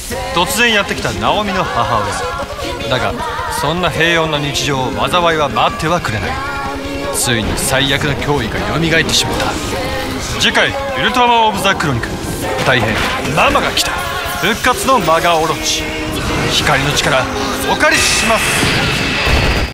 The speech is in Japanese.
突然やってきたナオミの母親だが、そんな平穏な日常を災いは待ってはくれない。ついに最悪の脅威が蘇ってしまった。次回ウルトラマンオブザクロニクル大変ママが来た復活のマガオロチ、光の力お借りします。